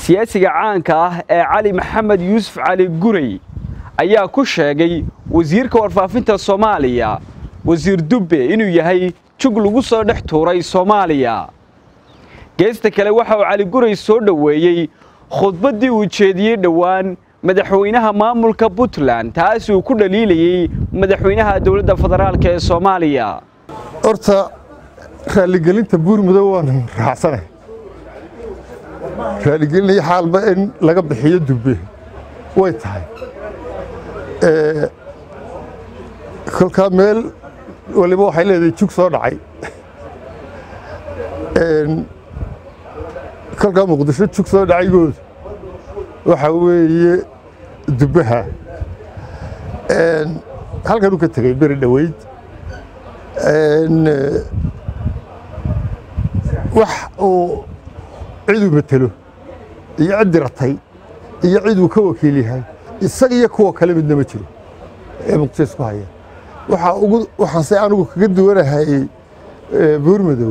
siyaasiga caanka ah ee Cali Maxamed Yuusuf Cali Guray ayaa ku sheegay wasiirka warfaafinta Soomaaliya wasiir Dubbe inuu yahay jug lagu soo dhex tuuray Soomaaliya. geesta kale waxa uu Cali Guray soo dhaweeyay khudbadii uu jeediyay dhawaan madaxweynaha maamulka Puntland taas uu ku dhaliilayay madaxweynaha dawladda federaalka ee Soomaaliya. horta raaligelinta Buurmudow waan raacsanahay raaligelin xaalba in laga bixiyo Dubbe way tahay kolka meel waliba waxay leedahay jug soo dhacay kolka Muqdisho jug soo dhacaygood waxa weeye Dubbaha halkan uu ka tagay bari dhaweyd wax uu ciidu matalo iyo cid diratay iyo cid uu ka wakiil yahay isaga iyo kuwa kale midna ma jiro ee Muqdisho ku haya waxaan say anigu kaga duwanahay Buurmudow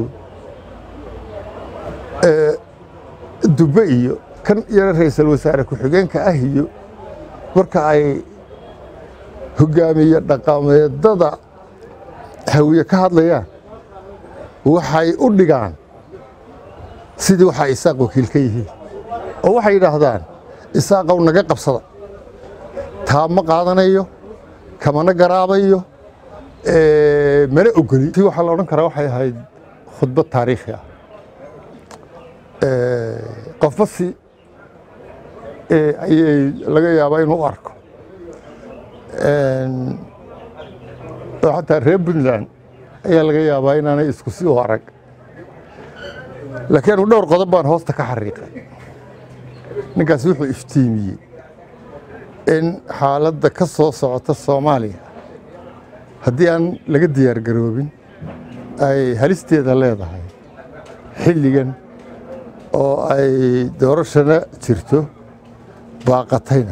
Dubbe iyo kan yara ra'iisul wasaare ku xigeenka ah iyo marka ay hogaamiye dhaqameedada hawiye ka hadlayaan waxay u dhigaan sidii waxa isaaq wakiil ka yihiin oo waxay yiraahdaan isaaqow naga qabsada taa ma qaadanayo kamana garaabayo mana ogoli tii waxa la oran karaa waxay ahayd khudbad taariikhi ah qofba si ayay laga yaabaa inuu arko xataa reer Puntland ayaa laga yaabaa inaanay isku si u arag laakiin uu dhowr qodob baan hoosta ka xariiqay ninkaas wuxuu iftiimiyey in xaaladda ka soo socota Soomaaliya haddii aan laga diyaar garoobin ay halisteeda leedahay xilligan oo ay doorashada jirto baaqatayna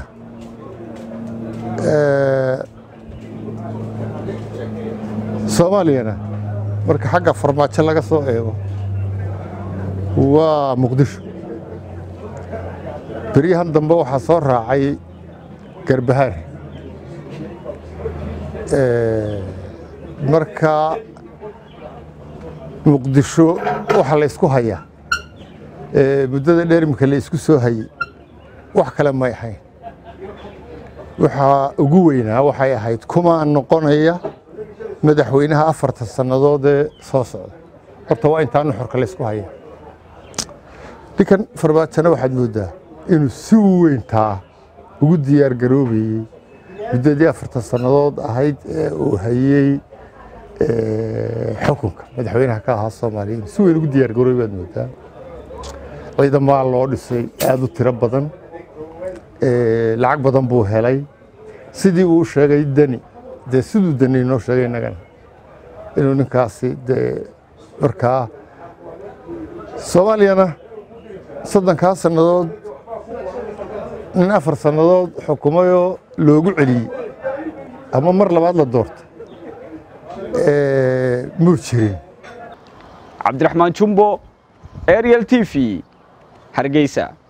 Soomaaliyana marka xagga farmaajo laga soo eego waa Muqdisho bariyahan dambe waxa soo raacay Garbahaar marka Muqdisho waxa la isku hayaa muddada dheer imka la isku soo hayay wax kale ma ahayn waxa ugu weynaa waxay ahayd kuma noqonaya madaxweynaha 4 sanadood ee soo socda horta waa intaan xorka la isku hayaa dikan farbaajana waxaad moodaa inuu si weyn taa ugu diyaar garoobay muddadii 4 sanadood ahayd ee uu hayay xukunka madaxweynaha ka ahaa Soomaaliya si weyn ugu diyaar garoobay baad moodaa ciidamada loo dhisay aad u tiro badan lacag badan buu helay sidii uu sheegay Dani siduu Dani noo sheegay nagana inuu ninkaasi markaa Soomaaliyana 3 sanadood 4 sanadood xukumayo loogu celiyay ama mar labaad la doortay muujirin Cabdiraxmaan Jumbo Ariel TV Hargeysa.